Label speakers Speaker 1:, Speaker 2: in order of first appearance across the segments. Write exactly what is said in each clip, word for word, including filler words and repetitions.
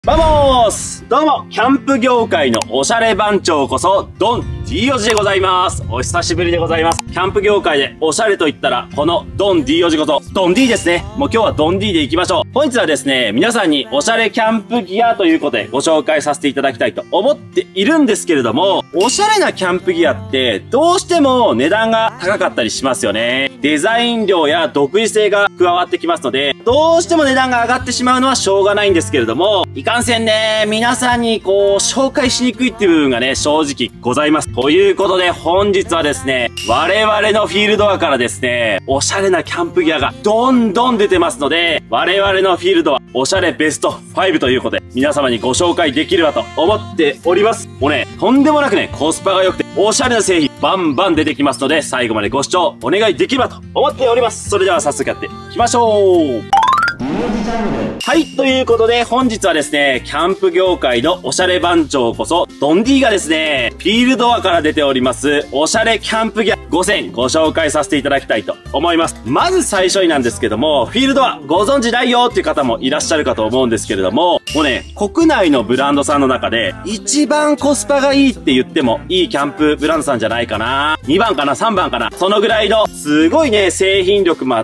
Speaker 1: バモースどうも、キャンプ業界のおしゃれ番長こそ、ドン D おじでございます。お久しぶりでございます。キャンプ業界でおしゃれと言ったら、このドン D おじこそ、ドン D ですね。もう今日はドン D で行きましょう。本日はですね、皆さんにおしゃれキャンプギアということでご紹介させていただきたいと思っているんですけれども、おしゃれなキャンプギアって、どうしても値段が高かったりしますよね。デザイン量や独自性が加わってきますので、どうしても値段が上がってしまうのはしょうがないんですけれども、いかんせんね、皆さんにこう、紹介しにくいっていう部分がね、正直ございます。ということで、本日はですね、我々のフィールドアからですね、おしゃれなキャンプギアがどんどん出てますので、我々のフィールドはおしゃれベストファイブということで、皆様にご紹介できればと思っております。もうね、とんでもなくね、コスパが良くて、おしゃれな製品バンバン出てきますので、最後までご視聴お願いできればと思っております。それでは早速やっていきましょう。はい、ということで本日はですね、キャンプ業界のおしゃれ番長こそ、ドン D がですね、フィールドアから出ております、おしゃれキャンプギアごせんご紹介させていただきたいと思います。まず最初になんですけども、フィールドアご存知ないよっていう方もいらっしゃるかと思うんですけれども、もうね、国内のブランドさんの中で、一番コスパがいいって言ってもいいキャンプブランドさんじゃないかな。にばんかな、さんばんかな。そのぐらいの、すごいね、製品力もあって、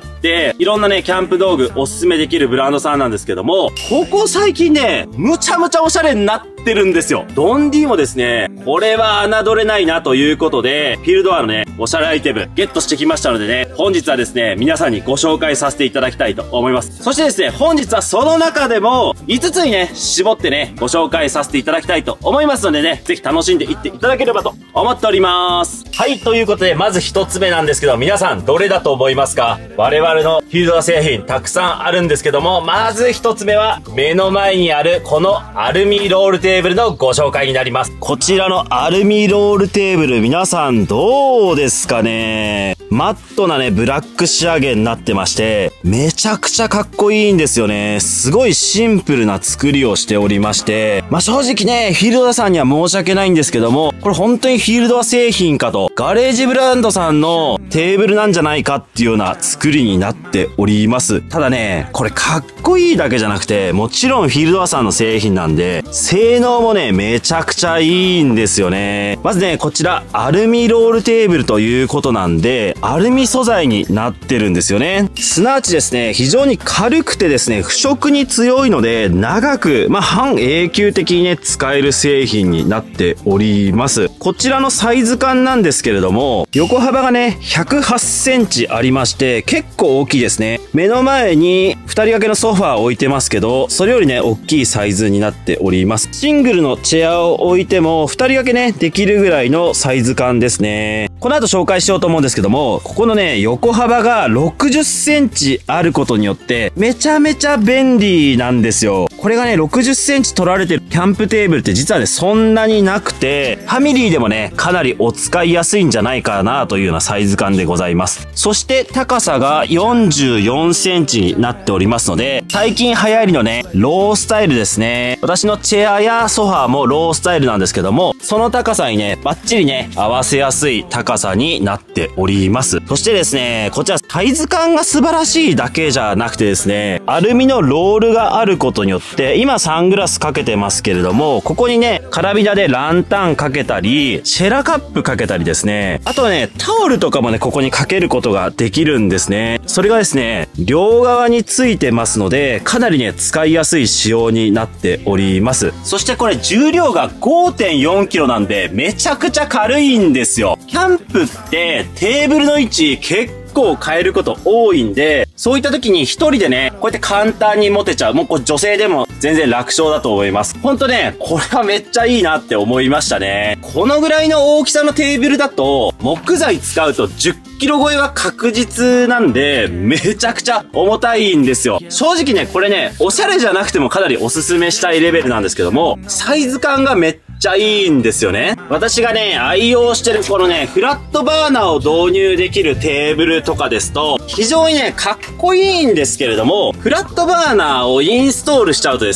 Speaker 1: いろんなね、キャンプ道具おすすめできるブランドさんなんですけども、ここ最近ね、むちゃむちゃおしゃれになってるんですよ。ドン D もですね、これは侮れないなということで、フィールドアのね、おしゃれアイテムゲットしてきましたのでね、本日はですね、皆さんにご紹介させていただきたいと思います。そしてですね、本日はその中でもいつつにね、絞ってね、ご紹介させていただきたいと思いますのでね、ぜひ楽しんでいっていただければと思っております。はい、ということで、まず一つ目なんですけど、皆さんどれだと思いますか？我々のフィールドア製品たくさんあるんですけども、まず一つ目は、目の前にあるこのアルミロールテーブルのご紹介になります。こちらのアルミロールテーブル、皆さんどうですかね？マットなね、ブラック仕上げになってまして、めちゃくちゃかっこいいんですよね。すごいシンプルな作りをしておりまして、まあ、正直ね、フィールドアさんには申し訳ないんですけども、これ本当にフィールドア製品かと、ガレージブランドさんのテーブルなんじゃないかっていうような作りになっております。ただね、これかっこいいだけじゃなくて、もちろんフィールドアさんの製品なんで、性能もね、めちゃくちゃいいんですよね。まずね、こちら、アルミロールテーブルということなんで、アルミ素材になってるんですよね。すなわちですね、非常に軽くてですね、腐食に強いので、長く、まあ、半永久的にね、使える製品になっております。こちらのサイズ感なんですけれども、横幅がね、ひゃくはちセンチありまして、結構大きいですね。目の前にふたり掛けのソファーを置いてますけど、それよりね、大きいサイズになっております。シングルのチェアを置いても、ふたり掛けね、できるぐらいのサイズ感ですね。この後紹介しようと思うんですけども、ここのね、横幅がろくじゅっセンチあることによって、めちゃめちゃ便利なんですよ。これがね、ろくじゅっセンチ取られてるキャンプテーブルって実はね、そんなになくて、ファミリーでもね、かなりお使いやすいんじゃないかなというようなサイズ感でございます。そして高さがよんじゅうよんセンチになっておりますので、最近流行りのね、ロースタイルですね。私のチェアやソファーもロースタイルなんですけども、その高さにね、バッチリね、合わせやすい高さになっております。そしてですね、こちらサイズ感が素晴らしいだけじゃなくてですね、アルミのロールがあることによって、今サングラスかけてますけれども、ここにね、カラビナでランタンかけたり、シェラカップかけたりですね、あとはね、タオルとかもね、ここにかけることができるんですね。それがですね、両側についてますので、かなりね、使いやすい仕様になっております。そしてこれ重量が ごてんよんキロなんで、めちゃくちゃ軽いんですよ。キャンプってテーブルの位置結構結構変えること多いんで、そういった時に一人でね、こうやって簡単に持てちゃう。もうこれ女性でも全然楽勝だと思います。ほんとね、これはめっちゃいいなって思いましたね。このぐらいの大きさのテーブルだと、木材使うとじゅっキロ超えは確実なんで、めちゃくちゃ重たいんですよ。正直ね、これね、おしゃれじゃなくてもかなりおすすめしたいレベルなんですけども、サイズ感がめっちゃいいんですよね。私がね、愛用してるこのね、フラットバーナーを導入できるテーブルとかですと、非常にね、かっこいいんですけれども、フラットバーナーをインストールしちゃうとですね、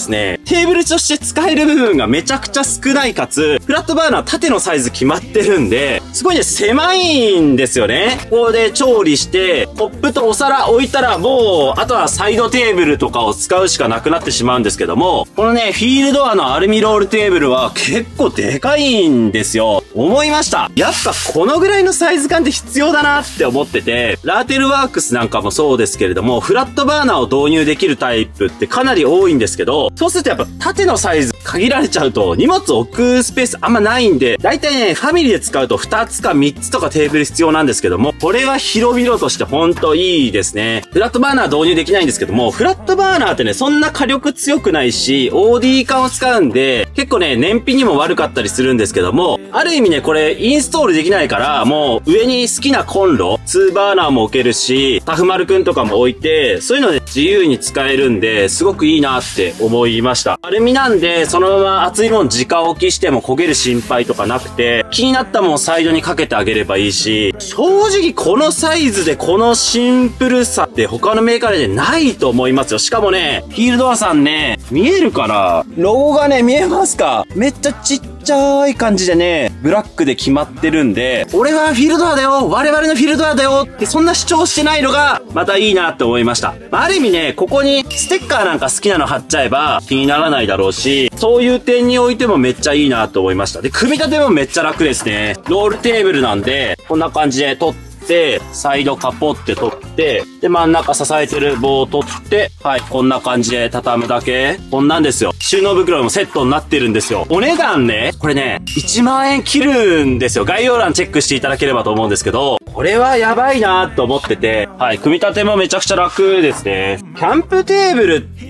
Speaker 1: テーブルとして使える部分がめちゃくちゃ少ないかつ、フラットバーナー縦のサイズ決まってるんで、すごいね、狭いんですよね。ここで調理して、コップとお皿置いたらもう、あとはサイドテーブルとかを使うしかなくなってしまうんですけども、このね、フィールドアのアルミロールテーブルは結構でかいんですよ。思いました。やっぱこのぐらいのサイズ感って必要だなって思ってて、ラーテルワークスなんかもそうですけれども、フラットバーナーを導入できるタイプってかなり多いんですけど、そうするとやっぱ縦のサイズ限られちゃうと荷物置くスペースあんまないんで、だいたいね、ファミリーで使うとふたつかみっつとかテーブル必要なんですけども、これは広々としてほんといいですね。フラットバーナー導入できないんですけども、フラットバーナーってね、そんな火力強くないし、オーディー 管を使うんで、結構ね、燃費にも悪かったりするんですけども、ある意味ね、これインストールできないから、もう上に好きなコンロ、ツーバーナーも置けるし、タフマルくんとかも置いて、そういうので自由に使えるんで、すごくいいなって思いました。アルミなんで、そのまま熱いもん直置きしても焦げる心配とかなくて、気になったもんサイドにかけてあげればいいし、正直このサイズでこのシンプルさって他のメーカーでないと思いますよ。しかもね、フィールドアさんね、見えるかな？ロゴがね、見えますか？めっちゃちっちゃい感じでね、ブラックで決まってるんで、俺はフィールドアだよ！我々のフィールドアだよ！ってそんな主張してないのが、またいいなって思いました。ある意味ね、ここにステッカーなんか好きなの貼っちゃえば気にならないだろうし、そういう点においてもめっちゃいいなと思いました。で、組み立てもめっちゃ楽ですね。ロールテーブルなんで、こんな感じで取って、で、サイドカポって取って、で、真ん中支えてる棒を取って、はい、こんな感じで畳むだけ。こんなんですよ。収納袋もセットになってるんですよ。お値段ね、これね、いちまんえん切るんですよ。概要欄チェックしていただければと思うんですけど、これはやばいなと思ってて、はい、組み立てもめちゃくちゃ楽ですね。キャンプテーブルって、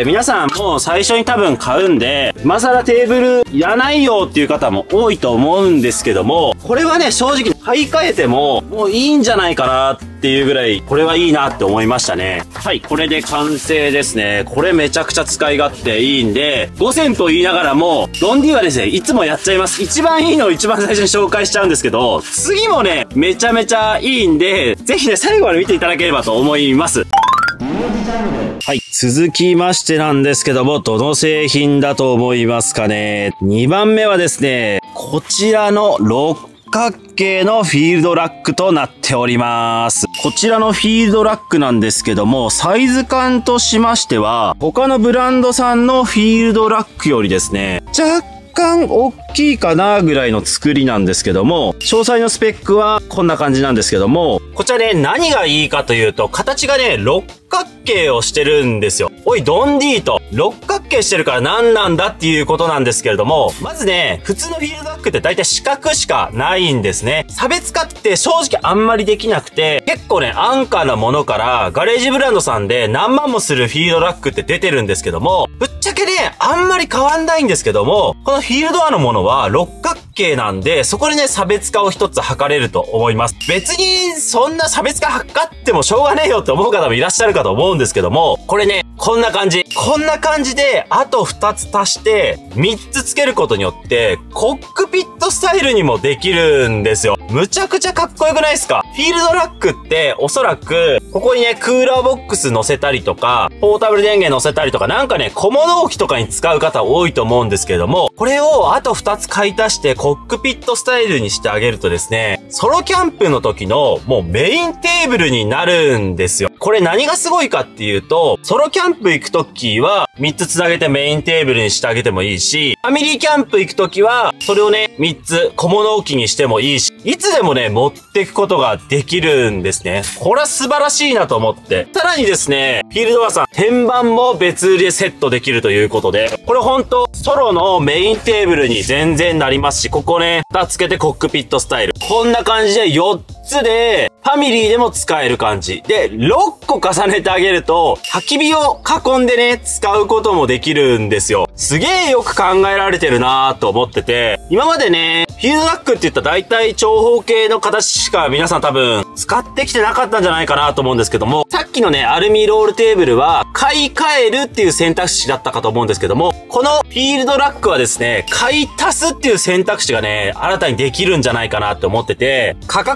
Speaker 1: 皆さんもう最初に多分買うんで、今更テーブルいらないよっていう方も多いと思うんですけども、これはね、正直買い替えても、もういいんじゃないかなっていうぐらい、これはいいなって思いましたね。はい、これで完成ですね。これめちゃくちゃ使い勝手いいんで、ごせんと言いながらも、ドン D はですね、いつもやっちゃいます。一番いいのを一番最初に紹介しちゃうんですけど、次もね、めちゃめちゃいいんで、ぜひね、最後まで見ていただければと思います。はい。続きましてなんですけども、どの製品だと思いますかね。にばんめはですね、こちらの六角形のフィールドラックとなっております。こちらのフィールドラックなんですけども、サイズ感としましては、他のブランドさんのフィールドラックよりですね、若干大きいかなぐらいの作りなんですけども、詳細のスペックはこんな感じなんですけども、こちらね、何がいいかというと、形がね、六角形をしてるんですよ。おい、ドン D と、六角形してるから何なんだっていうことなんですけれども、まずね、普通のフィールドラックって大体四角しかないんですね。差別化って正直あんまりできなくて、結構ね、安価なものからガレージブランドさんで何万もするフィールドラックって出てるんですけども、ぶっちゃけね、あんまり変わんないんですけども、このフィールドアのものは六角形なんで、そこでね、差別化を一つ図れると思います。別に、そんな差別化図ってもしょうがねえよって思う方もいらっしゃるかと思うんですけども、これね、こんな感じ。こんな感じで、あとふたつ足して、みっつつけることによって、コックピットスタイルにもできるんですよ。むちゃくちゃかっこよくないですか？フィールドラックって、おそらく、ここにね、クーラーボックス乗せたりとか、ポータブル電源乗せたりとか、なんかね、小物置きとかに使う方多いと思うんですけれども、これをあとふたつ買い足して、コックピットスタイルにしてあげるとですね、ソロキャンプの時の、もうメインテーブルになるんですよ。これ何がすごいかっていうと、ソロキャンプ行く時は、みっつつなげてメインテーブルにしてあげてもいいし、ファミリーキャンプ行く時は、それをね、みっつ小物置きにしてもいいし、いつでもね、持っていくことができるんですね。これは素晴らしいなと思って。さらにですね、フィールドアさん、天板も別売りでセットできるということで、これほんと、ソロのメインテーブルに全然なりますし、ここね、ふたつけてコックピットスタイル。こんな感じでよっつで、ファミリーでも使える感じ。で、ろっこ重ねてあげると、焚き火を囲んでね、使うこともできるんですよ。すげえよく考えられてるなーと思ってて、今までね、フィールドラックって言ったら大体長方形の形しか皆さん多分使ってきてなかったんじゃないかなと思うんですけども、さっきのね、アルミロールテーブルは買い替えるっていう選択肢だったかと思うんですけども、このフィールドラックはですね、買い足すっていう選択肢がね、新たにできるんじゃないかなって思ってて、価格もです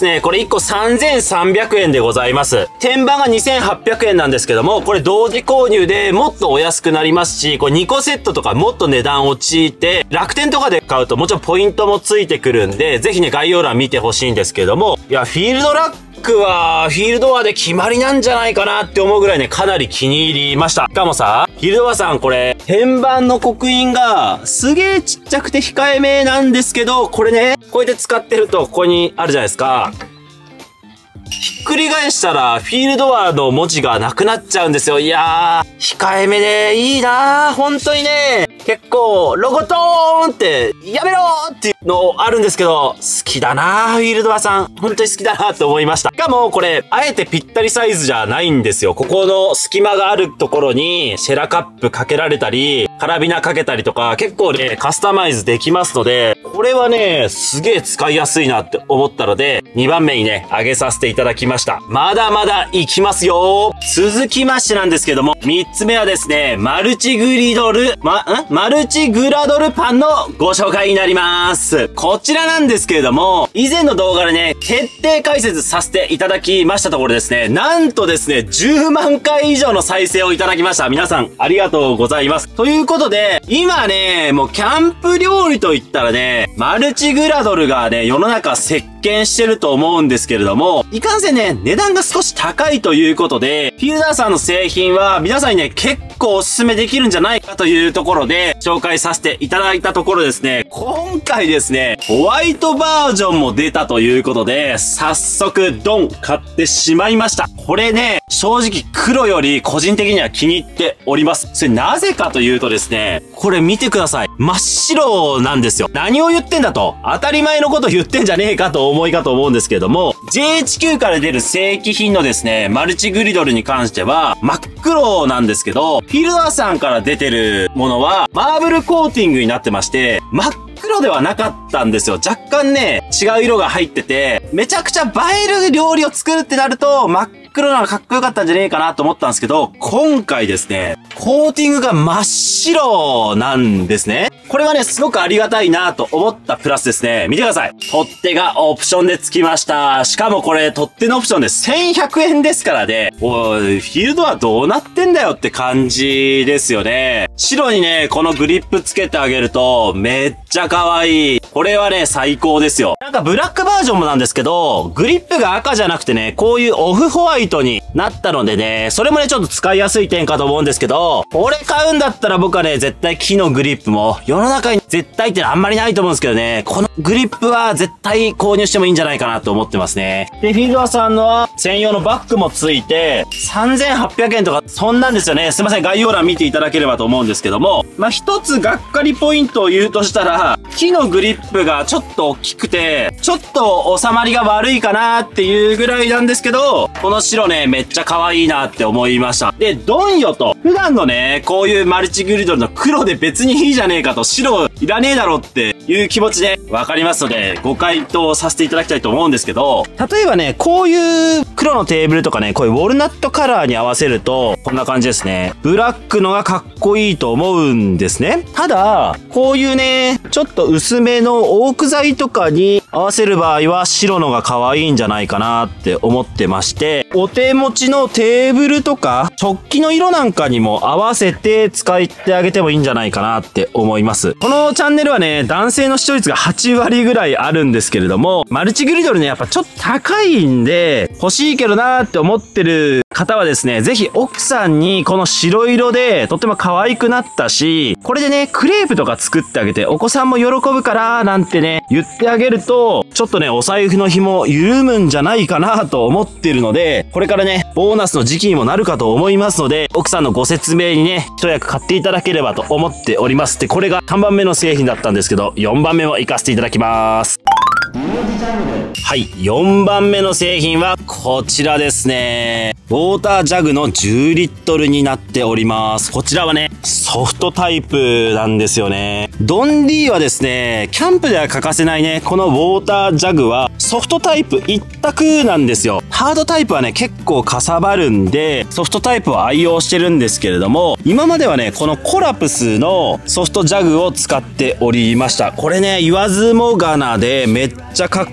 Speaker 1: ですね、これいっこさんぜんさんびゃくえんでございます。天板がにせんはっぴゃくえんなんですけども、これ同時購入でもっとお安くなりますし、これにこセットとかもっと値段落ちて、楽天とかで買うともちろんポイントもついてくるんで、ぜひね、概要欄見てほしいんですけども、いや、フィールドラック僕はフィールドワーで決まりなんじゃないかなって思うぐらいね、かなり気に入りました。しかもさ、フィールドワーさんこれ、天板の刻印がすげーちっちゃくて控えめなんですけど、これね、こうやって使ってるとここにあるじゃないですか。ひっくり返したらフィールドワーの文字がなくなっちゃうんですよ。いやー、控えめでいいなー。本当にね、結構、ロゴトーンって、やめろーっていうのあるんですけど、好きだなー、フィールドワーさん。本当に好きだなーって思いました。しかも、これ、あえてぴったりサイズじゃないんですよ。ここの隙間があるところに、シェラカップかけられたり、カラビナかけたりとか、結構ね、カスタマイズできますので、これはね、すげー使いやすいなって思ったので、にばんめにね、上げさせていただきました。まだまだいきますよー。続きましてなんですけども、みっつめはですね、マルチグリドル、ま、んマルチグラドルパンのご紹介になります。こちらなんですけれども、以前の動画でね、徹底解説させていただきましたところですね、なんとですね、じゅうまんかい以上の再生をいただきました。皆さん、ありがとうございます。ということで、今ね、もうキャンプ料理といったらね、マルチグラドルがね、世の中席巻してると思うんですけれども、いかんせんね、値段が少し高いということで、フィールダーさんの製品は皆さんにね、結構おすすめできるんじゃないかというところで、紹介させていただいたところですね、今回ですね、ホワイトバージョンも出たということで、早速、ドン買ってしまいました。これね、正直黒より個人的には気に入っております。それなぜかというとですね、これ見てください。真っ白なんですよ。何を言ってんだと、当たり前のこと言ってんじゃねえかと思いかと思うんですけれども、ジェイエイチキュー から出る正規品のですね、マルチグリドルに関しては真っ黒なんですけど、フィールダーさんから出てるものはマーブルコーティングになってまして、真っ黒ではなかったんですよ。若干ね、違う色が入ってて、めちゃくちゃ映える料理を作るってなると、真っ黒なのがかっこよかったんじゃねえかなと思ったんですけど、今回ですね、コーティングが真っ白なんですね。これはね、すごくありがたいなと思ったプラスですね、見てください。取っ手がオプションで付きました。しかもこれ、取っ手のオプションでせんひゃくえんですからね、おい、フィールドはどうなってんだよって感じですよね。白にね、このグリップつけてあげると、めっちゃ可愛い。これはね、最高ですよ。なんかブラックバージョンもなんですけど、グリップが赤じゃなくてね、こういうオフホワイトになったのでね、それもね、ちょっと使いやすい点かと思うんですけど、これ買うんだったら僕はね、絶対木のグリップも、世の中に絶対ってあんまりないと思うんですけどね、このグリップは絶対購入してもいいんじゃないかなと思ってますね。で、フィールダーさんのは専用のバッグもついて、さんぜんはっぴゃくえんとか、そんなんですよね。すいません、概要欄見ていただければと思うんですけども、まあ、一つがっかりポイントを言うとしたら、木のグリップがちょっと大きくて、ちょっと収まりが悪いかなっていうぐらいなんですけど、この白ね、めっちゃ可愛いなって思いました。で、ドンよと、普段のね、こういうマルチグリドルの黒で別にいいじゃねえかと、白いらねえだろっていう気持ちでわかりますので、ご回答させていただきたいと思うんですけど、例えばね、こういう黒のテーブルとかね、こういうウォルナットカラーに合わせると、こんな感じですね。ブラックのがかっこいいと思うんですね。ただ、こういうね、ちょっと薄めのオーク材とかに合わせる場合は白のが可愛いんじゃないかなって思ってまして、お手持ちのテーブルとか食器の色なんかにも合わせて使ってあげてもいいんじゃないかなって思います。このチャンネルはね、男性の視聴率がはちわりぐらいあるんですけれども、マルチグリドルね、やっぱちょっと高いんで、欲しいけどなーって思ってる方はですね、ぜひ奥さんにこの白色でとっても可愛くなったし、これでね、クレープとか作ってあげて、お子さんも喜ぶからなんてね、言ってあげると、ちょっとね、お財布の紐緩むんじゃないかなと思ってるので、これからね、ボーナスの時期にもなるかと思いますので、奥さんのご説明にね、一役買っていただければと思っております。で、これがさんばんめの製品だったんですけど、よんばんめも行かせていただきます。はい、よんばんめの製品はこちらですね。ウォータージャグのじゅうリットルになっております。こちらはね、ソフトタイプなんですよね。ドン D はですね、キャンプでは欠かせないね、このウォータージャグはソフトタイプ一択なんですよ。ハードタイプはね、結構かさばるんで、ソフトタイプを愛用してるんですけれども、今まではね、このコラプスのソフトジャグを使っておりました。これね、言わずもがなでめっちゃかっこよくて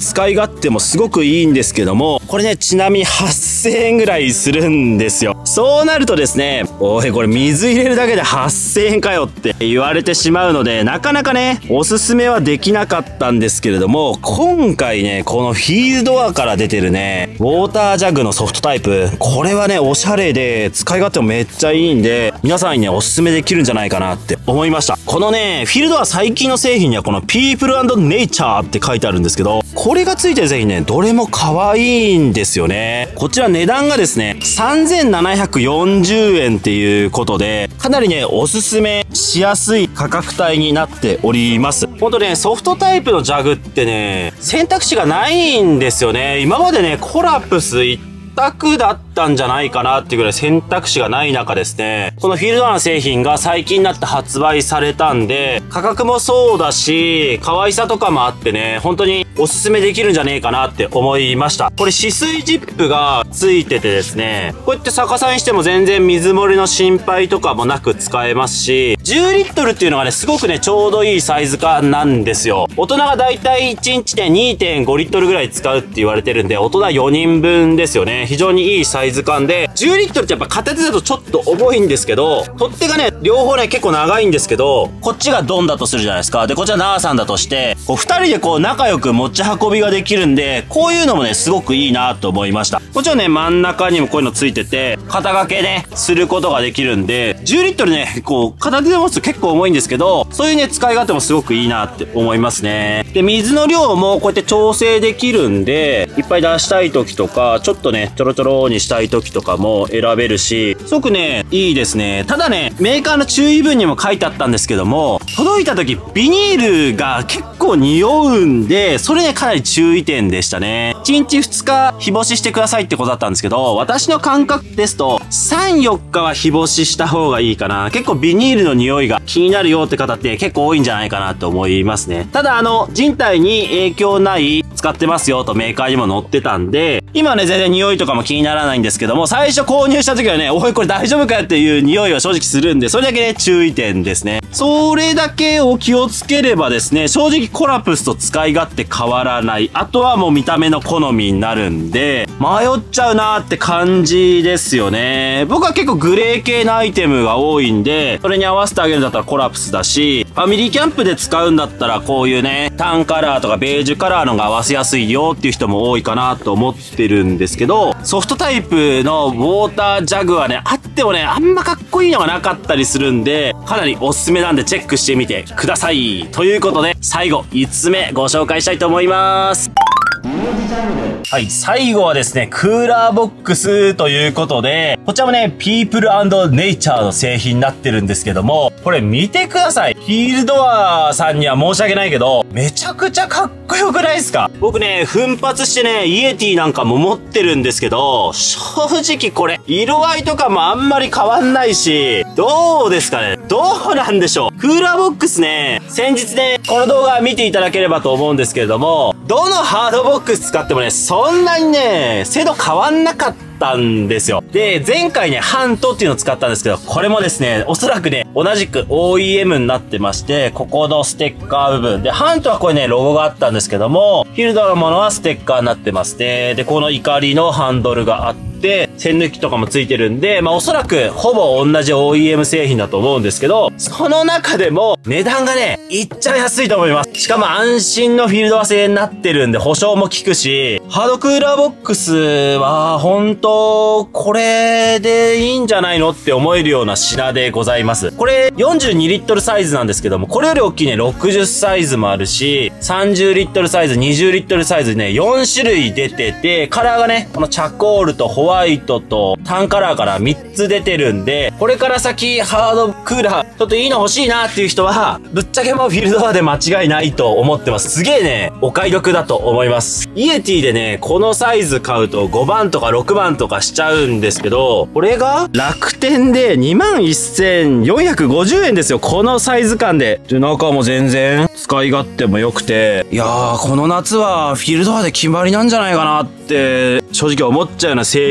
Speaker 1: 使い勝手もすごくいいんですけども、これね、ちなみにはっせんえんぐらいするんですよ。そうなるとですね、おい、これ水入れるだけではっせんえんかよって言われてしまうので、なかなかね、おすすめはできなかったんですけれども、今回ね、このフィールドアから出てるね、ウォータージャグのソフトタイプ、これはね、おしゃれで、使い勝手もめっちゃいいんで、皆さんにね、おすすめできるんじゃないかなって思いました。このね、フィールドア最近の製品にはこの People and Nature って書いてあるんですけど、これがついてる製品ね、どれも可愛いんですよね。こちら値段がですね、さんぜんななひゃくよんじゅうえんっていうことで、かなりね、おすすめしやすい価格帯になっております。ほんとね、ソフトタイプのジャグってね、選択肢がないんですよね。今までね、コラプス一択だったんじゃないかなっていうぐらい選択肢がない中ですね、このフィールドアの製品が最近になって発売されたんで、価格もそうだし、可愛さとかもあってね、本当におすすめできるんじゃねえかなって思いました。これ止水ジップがついててですね、こうやって逆さにしても全然水漏れの心配とかもなく使えますし、じゅうリットルっていうのがね、すごくね、ちょうどいいサイズ感なんですよ。大人がだいたいいちにちで にてんごリットルぐらい使うって言われてるんで、大人よにんぶんですよね。非常にいいサイズ感で、じゅうリットルってやっぱ片手だとちょっと重いんですけど、取っ手がね、両方ね、結構長いんですけど、こっちがドンだとするじゃないですか。で、こっちはナーさんだとして、こう二人でこう仲良く持ち運びができるんで、こういうのもね、すごくいいなと思いました。もちろんね、真ん中にもこういうのついてて、肩掛けね、することができるんで、じゅうリットルね、こう、片手で持つと結構重いんですけど、そういうね、使い勝手もすごくいいなって思いますね。で、水の量もこうやって調整できるんで、いっぱい出したい時とか、ちょっとね、ちょろちょろにしたい時とかも選べるし、すごくね、いいですね。ただね、メーカーの注意文にも書いてあったんですけども、届いた時、ビニールが結構匂うんで、それね、かなり注意点でしたね。いちにちふつか日干ししてくださいってことだったんですけど、私の感覚ですと、さん、よっかは日干しした方がいいかな。結構ビニールの匂いが気になるよって方って結構多いんじゃないかなと思いますね。ただあの、人体に影響ない使ってますよとメーカーにも載ってたんで、今ね、全然匂いとかも気にならないんですけども、最初購入した時はね、おいこれ大丈夫かよっていう匂いは正直するんで、それだけね、注意点ですね。それだけを気をつければですね、正直コラプスと使い勝手変わらない。あとはもう見た目の好みになるんで、迷っちゃうなーって感じですよね。僕は結構グレー系のアイテムが多いんで、それに合わせてあげるんだったらコラプスだし、ファミリーキャンプで使うんだったらこういうね、タンカラーとかベージュカラーのが合わせやすいよっていう人も多いかなと思ってるんですけど、ソフトタイプのウォータージャグはね、あってもね、あんまかっこいいのがなかったりするんで、かなりおすすめなんでチェックしてみてください。ということで、最後、いつつめご紹介したいと思います。はい、最後はですね、クーラーボックスということで、こちらもね、People and Nature の製品になってるんですけども、これ見てください。フィールドアさんには申し訳ないけど、めちゃくちゃかっこよくないですか？僕ね、奮発してね、イエティなんかも持ってるんですけど、正直これ、色合いとかもあんまり変わんないし、どうですかね？どうなんでしょう？クーラーボックスね、先日ね、この動画見ていただければと思うんですけれども、どのハードボックス使ってもね、そんなにね、精度変わんなかったんですよ。で、前回ね、ハントっていうのを使ったんですけど、これもですね、おそらくね、同じく オーイーエム になってまして、ここのステッカー部分。で、ハントはこれね、ロゴがあったんですけども、フィールドのものはステッカーになってますね。で、この怒りのハンドルがあって、で、栓抜きとかもついてるんで、まあおそらくほぼ同じ オーイーエム 製品だと思うんですけど、その中でも値段がね、いっちゃ安いと思います。しかも安心のフィールドア製になってるんで保証も効くし、ハードクーラーボックスは本当これでいいんじゃないのって思えるような品でございます。これよんじゅうにリットルサイズなんですけども、これより大きいね、ろくじゅうサイズもあるし、さんじゅうリットルサイズ、にじゅうリットルサイズね、よんしゅるい出てて、カラーがね、このチャコールとホワイトとタンカラーからみっつ出てるんで、これから先ハードクーラーちょっといいの欲しいなっていう人は、ぶっちゃけもうフィールドアで間違いないと思ってます。すげえね、お買い得だと思います。イエティでね、このサイズ買うとごばんとかろくばんとかしちゃうんですけど、これが楽天で にまんせんよんひゃくごじゅうえんですよ。このサイズ感で。で、中も全然使い勝手も良くて、いやー、この夏はフィールドアで決まりなんじゃないかなって正直思っちゃうような製品にな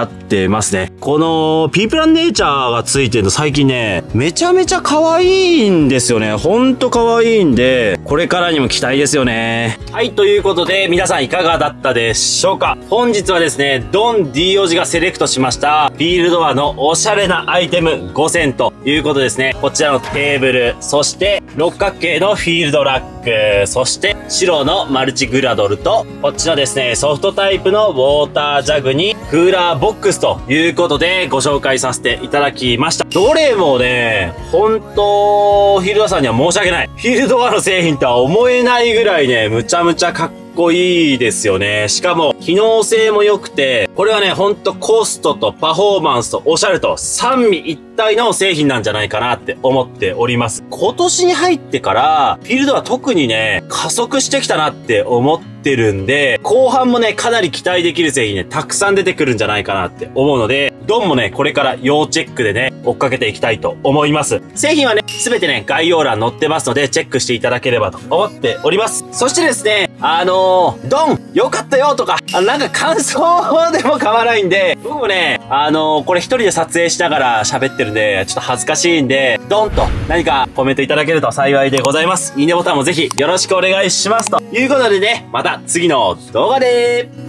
Speaker 1: なってますね。この、ピープランネイチャーがついてるの最近ね、めちゃめちゃ可愛いんですよね。ほんと可愛いんで、これからにも期待ですよね。はい、ということで、皆さんいかがだったでしょうか？本日はですね、ドン D おじがセレクトしました、フィールドアのおしゃれなアイテムごせんということですね。こちらのテーブル、そして六角形のフィールドラック、そして白のマルチグラドルと、こっちのですね、ソフトタイプのウォータージャグにクーラーボックスということでご紹介させていただきました。どれもね、本当フィールドアさんには申し訳ない。フィールドアの製品とは思えないぐらいね、むちゃむちゃかっこいいですよね。しかも、機能性も良くて、これはね、ほんとコストとパフォーマンスとおしゃれと三位一体の製品なんじゃないかなって思っております。今年に入ってから、フィールドは特にね、加速してきたなって思ってるんで、後半もね、かなり期待できる製品ね、たくさん出てくるんじゃないかなって思うので、ドンもね、これから要チェックでね、追っかけていきたいと思います。製品はね、すべてね、概要欄載ってますので、チェックしていただければと思っております。そしてですね、あのー、ドンよかったよとか、あなんか感想でも構わないんで、僕もね、あのー、これ一人で撮影しながら喋ってるんで、ちょっと恥ずかしいんで、ドンと何かコメントいただけると幸いでございます。いいねボタンもぜひよろしくお願いします。ということでね、また次の動画でー